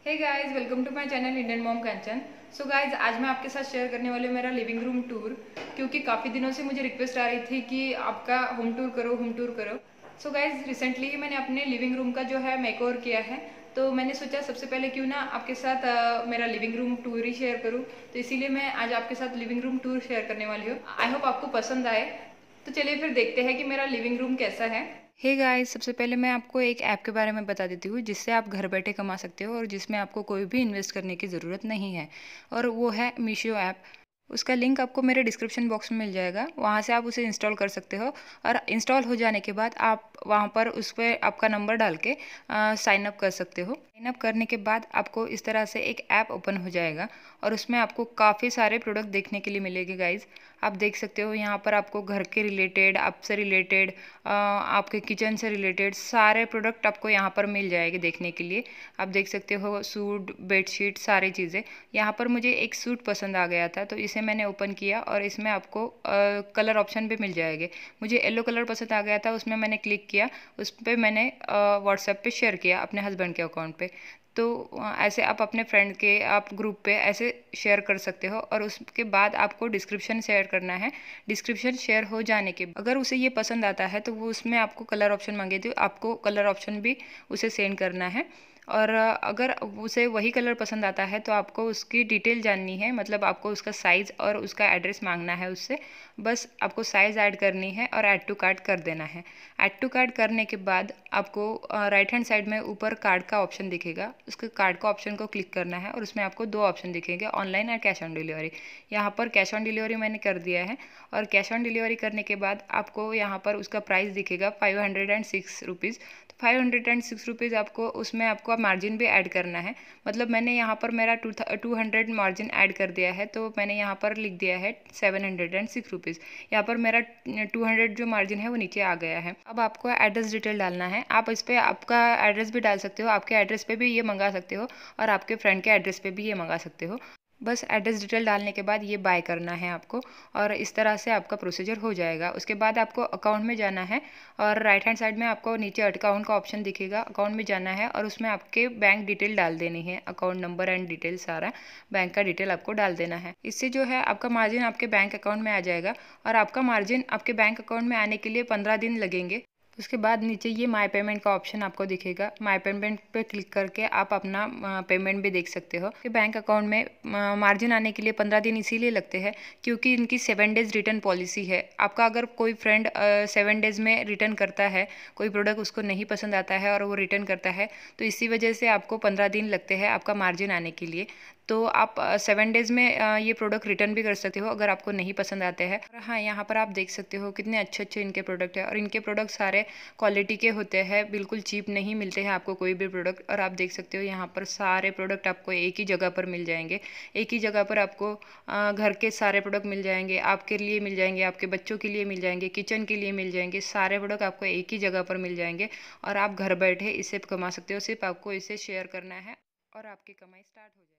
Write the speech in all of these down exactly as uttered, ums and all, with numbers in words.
Hey guys, welcome to my channel Indian mom Kanchan. So guys, आज मैं आपके साथ शेयर करने वाली हूँ मेरा लिविंग रूम टूर, क्योंकि काफ़ी दिनों से मुझे रिक्वेस्ट आ रही थी कि आपका होम टूर करो होम टूर करो। सो गाइस, रिसेंटली मैंने अपने लिविंग रूम का जो है मेकओवर किया है, तो मैंने सोचा सबसे पहले क्यों ना आपके साथ आ, मेरा लिविंग रूम टूर ही शेयर करूँ। तो इसीलिए मैं आज आपके साथ लिविंग रूम टूर शेयर करने वाली हूँ। आई होप आपको पसंद आए। तो चलिए फिर देखते हैं कि मेरा लिविंग रूम कैसा है। हे गाइस, सबसे पहले मैं आपको एक ऐप के बारे में बता देती हूँ जिससे आप घर बैठे कमा सकते हो और जिसमें आपको कोई भी इन्वेस्ट करने की ज़रूरत नहीं है, और वो है मीशो ऐप। उसका लिंक आपको मेरे डिस्क्रिप्शन बॉक्स में मिल जाएगा, वहाँ से आप उसे इंस्टॉल कर सकते हो। और इंस्टॉल हो जाने के बाद आप वहाँ पर उस पर आपका नंबर डाल के साइन अप कर सकते हो। साइन अप करने के बाद आपको इस तरह से एक ऐप ओपन हो जाएगा और उसमें आपको काफ़ी सारे प्रोडक्ट देखने के लिए मिलेंगे गाइज। आप देख सकते हो यहाँ पर आपको घर के रिलेटेड, आपसे रिलेटेड, आपके किचन से रिलेटेड सारे प्रोडक्ट आपको यहाँ पर मिल जाएंगे देखने के लिए। आप देख सकते हो सूट, बेडशीट, सारी चीज़ें। यहाँ पर मुझे एक सूट पसंद आ गया था तो इसे मैंने ओपन किया और इसमें आपको कलर ऑप्शन भी मिल जाएंगे। मुझे येलो कलर पसंद आ गया था, उसमें मैंने क्लिक किया, उस पर मैंने व्हाट्सएप पे शेयर किया अपने हस्बैंड के अकाउंट पे। तो ऐसे आप अपने फ्रेंड के आप ग्रुप पे ऐसे शेयर कर सकते हो। और उसके बाद आपको डिस्क्रिप्शन शेयर करना है। डिस्क्रिप्शन शेयर हो जाने के अगर उसे ये पसंद आता है तो वो उसमें आपको कलर ऑप्शन मांगे थे, आपको कलर ऑप्शन भी उसे सेंड करना है। और अगर उसे वही कलर पसंद आता है तो आपको उसकी डिटेल जाननी है, मतलब आपको उसका साइज़ और उसका एड्रेस मांगना है उससे। बस आपको साइज़ ऐड करनी है और ऐड टू कार्ट कर देना है। ऐड टू कार्ट करने के बाद आपको राइट हैंड साइड में ऊपर कार्ड का ऑप्शन दिखेगा, उसके कार्ड का ऑप्शन को क्लिक करना है और उसमें आपको दो ऑप्शन दिखेंगे, ऑनलाइन और कैश ऑन डिलीवरी। यहाँ पर कैश ऑन डिलीवरी मैंने कर दिया है। और कैश ऑन डिलीवरी करने के बाद आपको यहाँ पर उसका प्राइस दिखेगा five hundred and six rupees. तो five hundred and six rupees आपको उसमें आपको मार्जिन भी ऐड करना है। मतलब मैंने यहाँ पर मेरा two two hundred margin add कर दिया है, तो मैंने यहाँ पर लिख दिया है seven hundred and six rupees. यहाँ पर मेरा टू हंड्रेड जो मार्जिन है वो नीचे आ गया है। अब आपको एड्रेस डिटेल डालना है। आप इस पर आपका एड्रेस भी डाल सकते हो, आपके एड्रेस पे भी ये मंगा सकते हो और आपके फ्रेंड के एड्रेस पे भी ये मंगा सकते हो। बस एड्रेस डिटेल डालने के बाद ये बाय करना है आपको, और इस तरह से आपका प्रोसीजर हो जाएगा। उसके बाद आपको अकाउंट में जाना है और राइट हैंड साइड में आपको नीचे अकाउंट का ऑप्शन दिखेगा, अकाउंट में जाना है और उसमें आपके बैंक डिटेल डाल देनी है, अकाउंट नंबर एंड डिटेल, सारा बैंक का डिटेल आपको डाल देना है। इससे जो है आपका मार्जिन आपके बैंक अकाउंट में आ जाएगा। और आपका मार्जिन आपके बैंक अकाउंट में आने के लिए पंद्रह दिन लगेंगे। उसके बाद नीचे ये माय पेमेंट का ऑप्शन आपको दिखेगा, माय पेमेंट पे क्लिक करके आप अपना पेमेंट भी देख सकते हो। कि बैंक अकाउंट में मार्जिन आने के लिए पंद्रह दिन इसीलिए लगते हैं क्योंकि इनकी सेवन डेज़ रिटर्न पॉलिसी है। आपका अगर कोई फ्रेंड सेवन डेज़ में रिटर्न करता है, कोई प्रोडक्ट उसको नहीं पसंद आता है और वो रिटर्न करता है, तो इसी वजह से आपको पंद्रह दिन लगते हैं आपका मार्जिन आने के लिए। तो आप सेवन डेज़ में ये प्रोडक्ट रिटर्न भी कर सकते हो अगर आपको नहीं पसंद आते हैं। और हाँ, यहाँ पर आप देख सकते हो कितने अच्छे अच्छे इनके प्रोडक्ट है और इनके प्रोडक्ट सारे क्वालिटी के होते हैं, बिल्कुल चीप नहीं मिलते हैं आपको कोई भी प्रोडक्ट। और आप देख सकते हो यहाँ पर सारे प्रोडक्ट आपको एक ही जगह पर मिल जाएंगे। एक ही जगह पर आपको घर के सारे प्रोडक्ट मिल जाएंगे, आपके लिए मिल जाएंगे, आपके बच्चों के लिए मिल जाएंगे, किचन के लिए मिल जाएंगे। सारे प्रोडक्ट आपको एक ही जगह पर मिल जाएंगे और आप घर बैठे इसे कमा सकते हो। सिर्फ आपको इसे शेयर करना है और आपकी कमाई स्टार्ट हो जाएगी।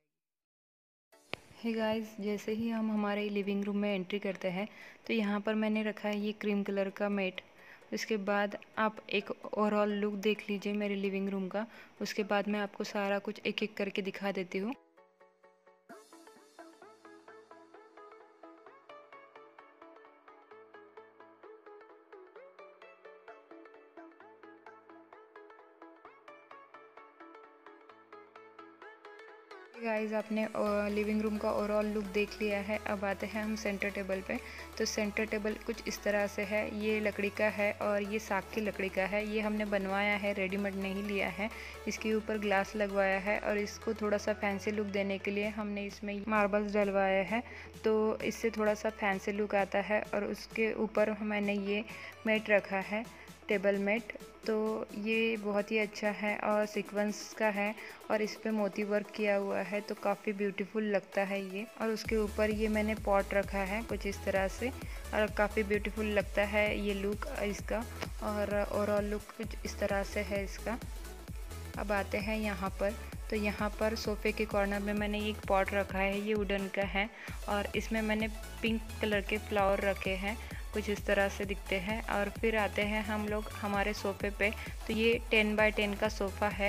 हे गाइस, जैसे ही हम हमारे लिविंग रूम में एंट्री करते हैं तो यहाँ पर मैंने रखा है ये क्रीम कलर का मैट। उसके बाद आप एक ओवरऑल लुक देख लीजिए मेरे लिविंग रूम का। उसके बाद मैं आपको सारा कुछ एक एक करके दिखा देती हूँ। गाइस, आपने लिविंग रूम का ओवरऑल लुक देख लिया है। अब आते हैं हम सेंटर टेबल पे। तो सेंटर टेबल कुछ इस तरह से है। ये लकड़ी का है और ये साग की लकड़ी का है। ये हमने बनवाया है, रेडीमेड नहीं लिया है। इसके ऊपर ग्लास लगवाया है और इसको थोड़ा सा फैंसी लुक देने के लिए हमने इसमें मार्बल्स डलवाया है, तो इससे थोड़ा सा फैंसी लुक आता है। और उसके ऊपर मैंने ये मैट रखा है, टेबल मैट। तो ये बहुत ही अच्छा है और सीक्वेंस का है और इस पे मोती वर्क किया हुआ है, तो काफ़ी ब्यूटीफुल लगता है ये। और उसके ऊपर ये मैंने पॉट रखा है कुछ इस तरह से और काफ़ी ब्यूटीफुल लगता है ये लुक इसका। और ओवरऑल लुक कुछ इस तरह से है इसका। अब आते हैं यहाँ पर। तो यहाँ पर सोफ़े के कॉर्नर में मैंने एक पॉट रखा है, ये वुडन का है और इसमें मैंने पिंक कलर के फ्लावर रखे हैं, कुछ इस तरह से दिखते हैं। और फिर आते हैं हम लोग हमारे सोफ़े पे। तो ये टेन बाय टेन का सोफ़ा है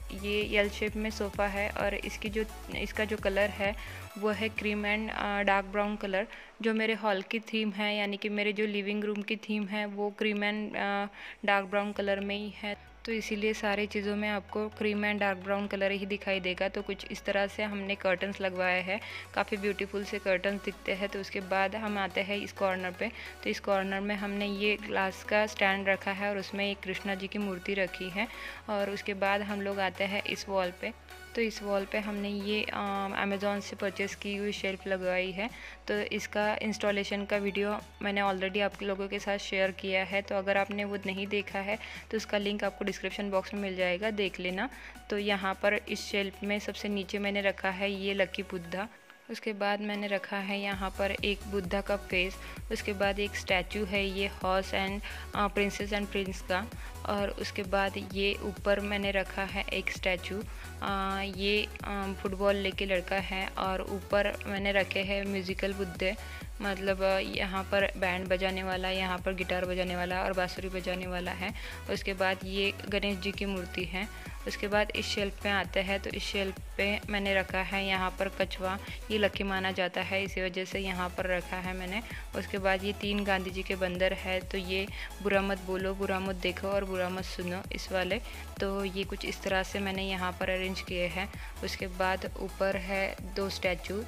ये एल शेप में सोफ़ा है और इसकी जो इसका जो कलर है वो है cream and dark brown colour. जो मेरे हॉल की थीम है यानी कि मेरे जो लिविंग रूम की थीम है वो cream and dark brown colour में ही है, तो इसीलिए सारी चीज़ों में आपको cream and dark brown colour ही दिखाई देगा। तो कुछ इस तरह से हमने कर्टन्स लगवाए हैं, काफ़ी ब्यूटीफुल से कर्टन्स दिखते हैं। तो उसके बाद हम आते हैं इस कॉर्नर पे। तो इस कॉर्नर में हमने ये ग्लास का स्टैंड रखा है और उसमें एक कृष्णा जी की मूर्ति रखी है। और उसके बाद हम लोग आते हैं इस वॉल पे। तो इस वॉल पे हमने ये अमेज़ॉन से परचेज़ की हुई शेल्फ़ लगवाई है। तो इसका इंस्टॉलेशन का वीडियो मैंने ऑलरेडी आप लोगों के साथ शेयर किया है, तो अगर आपने वो नहीं देखा है तो उसका लिंक आपको डिस्क्रिप्शन बॉक्स में मिल जाएगा, देख लेना। तो यहाँ पर इस शेल्फ़ में सबसे नीचे मैंने रखा है ये लकी बुद्धा। उसके बाद मैंने रखा है यहाँ पर एक बुद्धा का फेस। उसके बाद एक स्टैचू है ये horse and princess and prince का। और उसके बाद ये ऊपर मैंने रखा है एक स्टैचू, ये फुटबॉल लेके लड़का है। और ऊपर मैंने रखे हैं म्यूज़िकल बुद्धे, मतलब यहाँ पर बैंड बजाने वाला, यहाँ पर गिटार बजाने वाला और बांसुरी बजाने वाला है। उसके बाद ये गणेश जी की मूर्ति है। उसके बाद इस शेल्फ पे आते हैं। तो इस शेल्फ पे मैंने रखा है यहाँ पर कछुआ, ये लकी माना जाता है, इसी वजह से यहाँ पर रखा है मैंने। उसके बाद ये तीन गांधी जी के बंदर है, तो ये बुरा मत बोलो, बुरा मत देखो और बुरा मत सुनो इस वाले। तो ये कुछ इस तरह से मैंने यहाँ पर अरेंज किए हैं। उसके बाद ऊपर है दो स्टैचू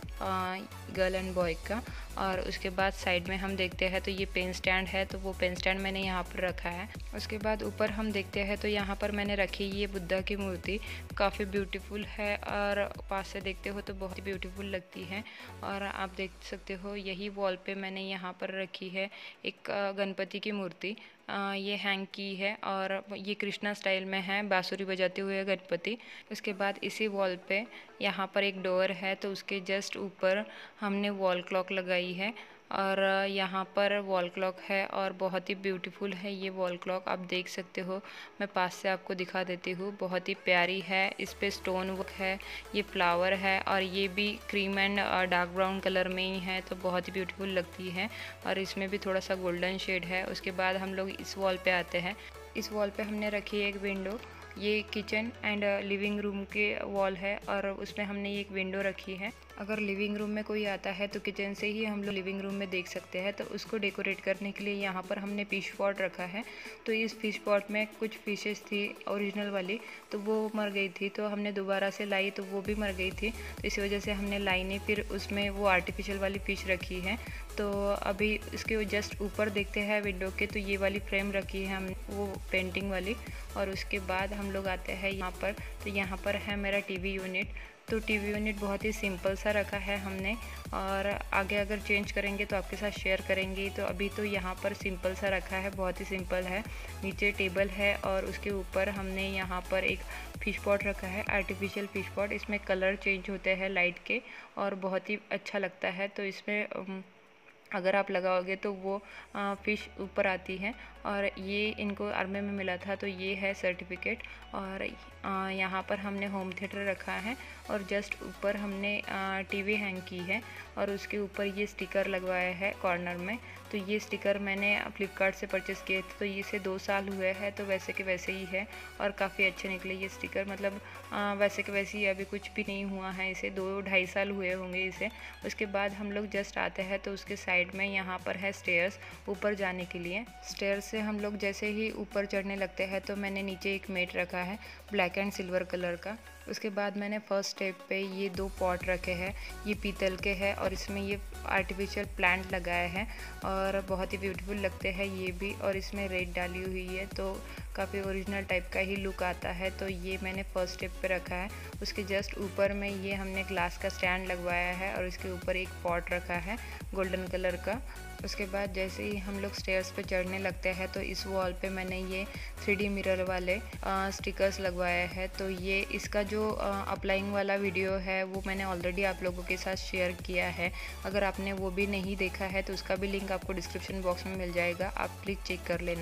गर्ल एंड बॉय का। और उसके बाद साइड में हम देखते हैं तो ये पेन स्टैंड है, तो वो पेन स्टैंड मैंने यहाँ पर रखा है। उसके बाद ऊपर हम देखते हैं तो यहाँ पर मैंने रखी ये बुद्धा की मूर्ति, काफ़ी ब्यूटीफुल है और पास से देखते हो तो बहुत ही ब्यूटीफुल लगती है। और आप देख सकते हो यही वॉल पे मैंने यहाँ पर रखी है एक गणपति की मूर्ति, ये हैंग की है और ये कृष्णा स्टाइल में है, बांसुरी बजाते हुए गणपति। उसके बाद इसी वॉल पे यहाँ पर एक डोर है, तो उसके जस्ट ऊपर हमने वॉल क्लॉक लगाई है। और यहाँ पर वॉल क्लॉक है और बहुत ही ब्यूटीफुल है ये वॉल क्लॉक, आप देख सकते हो। मैं पास से आपको दिखा देती हूँ, बहुत ही प्यारी है। इस पे स्टोन वर्क है, ये फ्लावर है और ये भी cream and dark brown colour में ही है, तो बहुत ही ब्यूटीफुल लगती है। और इसमें भी थोड़ा सा गोल्डन शेड है। उसके बाद हम लोग इस वॉल पे आते हैं। इस वॉल पे हमने रखी है एक विंडो, ये किचन एंड लिविंग रूम के वॉल है और उसमें हमने ये एक विंडो रखी है। अगर लिविंग रूम में कोई आता है तो किचन से ही हम लोग लिविंग रूम में देख सकते हैं। तो उसको डेकोरेट करने के लिए यहाँ पर हमने फिश पॉट रखा है। तो इस फिश पॉट में कुछ फिशेस थी ओरिजिनल वाली, तो वो मर गई थी, तो हमने दोबारा से लाई तो वो भी मर गई थी, तो इसी वजह से हमने लाई नहीं, फिर उसमें वो आर्टिफिशियल वाली फ़िश रखी है। तो अभी इसके जस्ट ऊपर देखते हैं विंडो के, तो ये वाली फ्रेम रखी है हम, वो पेंटिंग वाली। और उसके बाद हम लोग आते हैं यहाँ पर। तो यहाँ पर है मेरा टीवी यूनिट। तो टीवी यूनिट बहुत ही सिंपल सा रखा है हमने, और आगे अगर चेंज करेंगे तो आपके साथ शेयर करेंगे। तो अभी तो यहाँ पर सिंपल सा रखा है, बहुत ही सिंपल है। नीचे टेबल है और उसके ऊपर हमने यहाँ पर एक फ़िश पॉट रखा है, आर्टिफिशियल फ़िश पॉट। इसमें कलर चेंज होते हैं लाइट के और बहुत ही अच्छा लगता है। तो इसमें अगर आप लगाओगे तो वो फ़िश ऊपर आती है। और ये इनको आर्मी में मिला था, तो ये है सर्टिफिकेट। और यहाँ पर हमने होम थिएटर रखा है और जस्ट ऊपर हमने टीवी हैंग की है और उसके ऊपर ये स्टिकर लगवाया है कॉर्नर में। तो ये स्टिकर मैंने फ्लिपकार्ट से परचेज़ किए थे, तो इसे दो साल हुए हैं, तो वैसे के वैसे ही है और काफ़ी अच्छे निकले ये स्टिकर। मतलब आ, वैसे के वैसे ही, अभी कुछ भी नहीं हुआ है इसे, दो ढाई साल हुए होंगे इसे। उसके बाद हम लोग जस्ट आते हैं तो उसके साइड में यहाँ पर है स्टेयर्स ऊपर जाने के लिए। स्टेयर्स से हम लोग जैसे ही ऊपर चढ़ने लगते हैं तो मैंने नीचे एक मेट रखा है ब्लैक एंड सिल्वर कलर का। उसके बाद मैंने फर्स्ट स्टेप पे ये दो पॉट रखे हैं, ये पीतल के हैं और इसमें ये आर्टिफिशियल प्लांट लगाए हैं और बहुत ही ब्यूटीफुल लगते हैं ये भी। और इसमें रेड डाली हुई है तो काफ़ी ओरिजिनल टाइप का ही लुक आता है। तो ये मैंने फर्स्ट स्टेप पे रखा है। उसके जस्ट ऊपर में ये हमने ग्लास का स्टैंड लगवाया है और इसके ऊपर एक पॉट रखा है गोल्डन कलर का। उसके बाद जैसे ही हम लोग स्टेयर्स पे चढ़ने लगते हैं तो इस वॉल पे मैंने ये थ्री डी मिरर वाले आ, स्टिकर्स लगवाए हैं। तो ये इसका जो अप्लाइंग वाला वीडियो है वो मैंने ऑलरेडी आप लोगों के साथ शेयर किया है। अगर आपने वो भी नहीं देखा है तो उसका भी लिंक आपको डिस्क्रिप्शन बॉक्स में मिल जाएगा, आप प्लीज़ चेक कर लेना।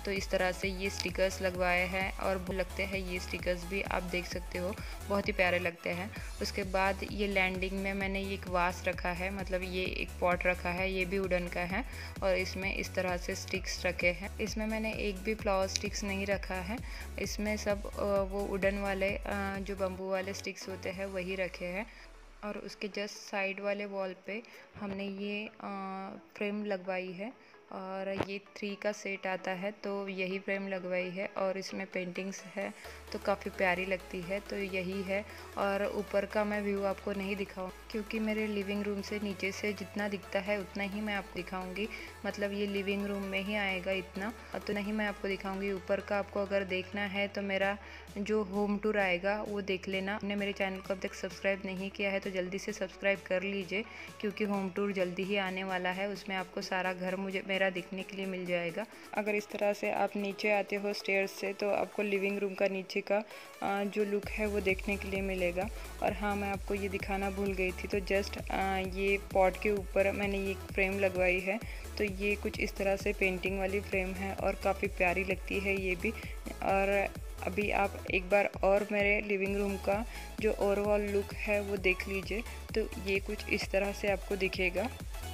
तो इस तरह से ये स्टिकर्स लगवाए हैं और लगते हैं ये स्टिकर्स भी आप देख सकते हो, बहुत ही प्यारे लगते हैं। उसके बाद ये लैंडिंग में मैंने ये एक वास रखा है, मतलब ये एक पॉट रखा है, ये भी वुडन का है और इसमें इस तरह से स्टिक्स रखे हैं। इसमें मैंने एक भी फ्लावर स्टिक्स नहीं रखा है, इसमें सब वो वुडन वाले जो बम्बू वाले स्टिक्स होते हैं वही रखे हैं। और उसके जस्ट साइड वाले वॉल पे हमने ये फ्रेम लगवाई है और ये थ्री का सेट आता है तो यही फ्रेम लगवाई है और इसमें पेंटिंग्स है तो काफ़ी प्यारी लगती है, तो यही है। और ऊपर का मैं व्यू आपको नहीं दिखाऊँ क्योंकि मेरे लिविंग रूम से नीचे से जितना दिखता है उतना ही मैं आपको दिखाऊंगी, मतलब ये लिविंग रूम में ही आएगा इतना, तो नहीं मैं आपको दिखाऊंगी। ऊपर का आपको अगर देखना है तो मेरा जो होम टूर आएगा वो देख लेना। आपने मेरे चैनल को अब तक सब्सक्राइब नहीं किया है तो जल्दी से सब्सक्राइब कर लीजिए क्योंकि होम टूर जल्दी ही आने वाला है, उसमें आपको सारा घर मुझे मेरा दिखने के लिए मिल जाएगा। अगर इस तरह से आप नीचे आते हो स्टेयर्स से तो आपको लिविंग रूम का नीचे का जो लुक है वो देखने के लिए मिलेगा। और हाँ, मैं आपको ये दिखाना भूल गई थी, तो जस्ट ये पॉट के ऊपर मैंने ये फ्रेम लगवाई है, तो ये कुछ इस तरह से पेंटिंग वाली फ्रेम है और काफ़ी प्यारी लगती है ये भी। और अभी आप एक बार और मेरे लिविंग रूम का जो ओवरऑल लुक है वो देख लीजिए, तो ये कुछ इस तरह से आपको दिखेगा।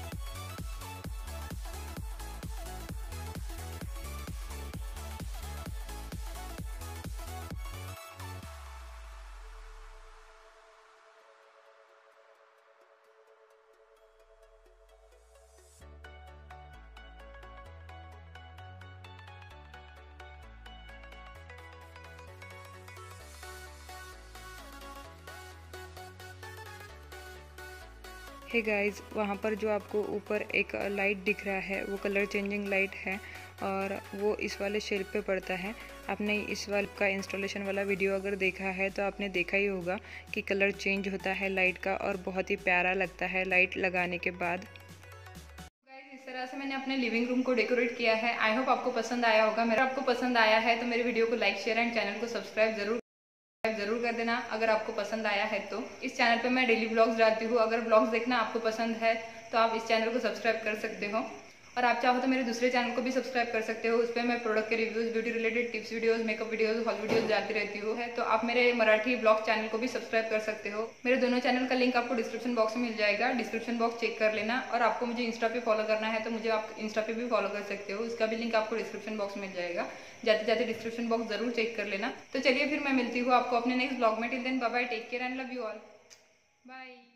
हे गाइस, वहाँ पर जो आपको ऊपर एक लाइट दिख रहा है वो कलर चेंजिंग लाइट है और वो इस वाले शेल्फ पे पड़ता है। आपने इस वाल का इंस्टॉलेशन वाला वीडियो अगर देखा है तो आपने देखा ही होगा कि कलर चेंज होता है लाइट का और बहुत ही प्यारा लगता है लाइट लगाने के बाद। गाइस, इस तरह से मैंने अपने लिविंग रूम को डेकोरेट किया है। आई होप आपको पसंद आया होगा। मेरा आपको पसंद आया है तो मेरे वीडियो को लाइक शेयर एंड चैनल को सब्सक्राइब जरूर जरूर कर देना अगर आपको पसंद आया है तो। इस चैनल पे मैं डेली ब्लॉग्स डालती हूँ, अगर ब्लॉग्स देखना आपको पसंद है तो आप इस चैनल को सब्सक्राइब कर सकते हो। और आप चाहो तो मेरे दूसरे चैनल को भी सब्सक्राइब कर सकते हो, उस पर मैं प्रोडक्ट के reviews, beauty related tips videos, makeup videos, haul videos डालती रहती हूँ है, तो आप मेरे मराठी ब्लॉग चैनल को भी सब्सक्राइब कर सकते हो। मेरे दोनों चैनल का लिंक आपको डिस्क्रिप्शन बॉक्स में मिल जाएगा, डिस्क्रिप्शन बॉक्स चेक कर लेना। और आपको मुझे इंस्टा पे फॉलो करना है तो मुझे आप इंस्टा पे भी फॉलो कर सकते हो, उसका भी लिंक आपको डिस्क्रिप्शन बॉक्स में मिल जाएगा। जाते जाते डिस्क्रिप्शन बॉक्स जरूर चेक कर लेना। तो चलिए फिर मैं मिलती हूँ आपको अपने नेक्स्ट ब्लॉग में। Till then bye bye, take care and love you all, bye.